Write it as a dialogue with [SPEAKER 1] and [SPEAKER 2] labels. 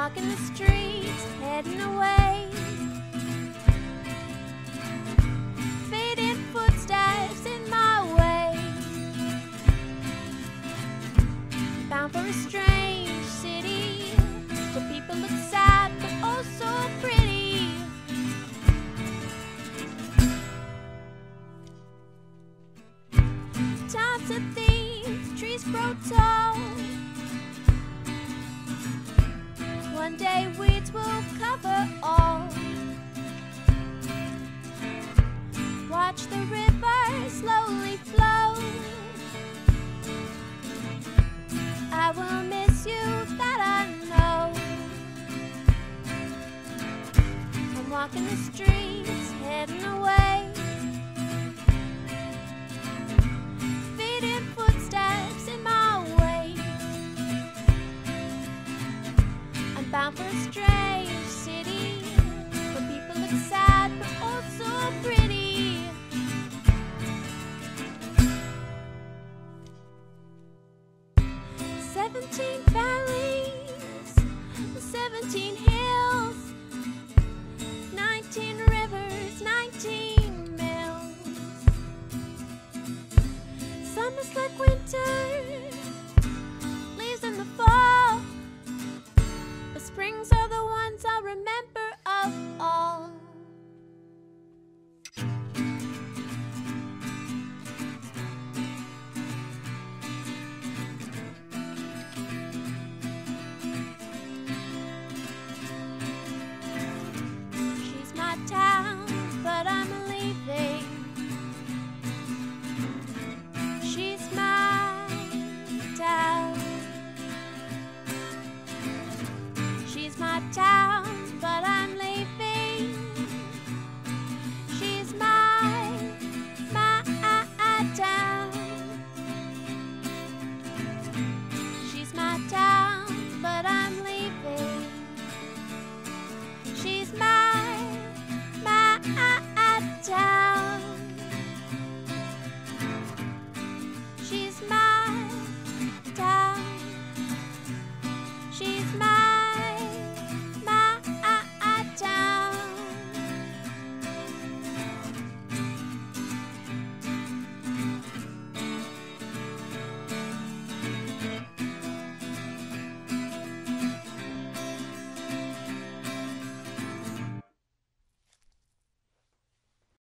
[SPEAKER 1] walking the streets, heading away. Fading footsteps in my way. Bound for a strange city, where people look sad but oh so pretty. Times of thieves, trees grow tall. One day weeds will cover all. Watch the river slowly flow. I will miss you, that I know. I'm walking the streets, heading away. Fading footsteps in my way. I'm bound for a strange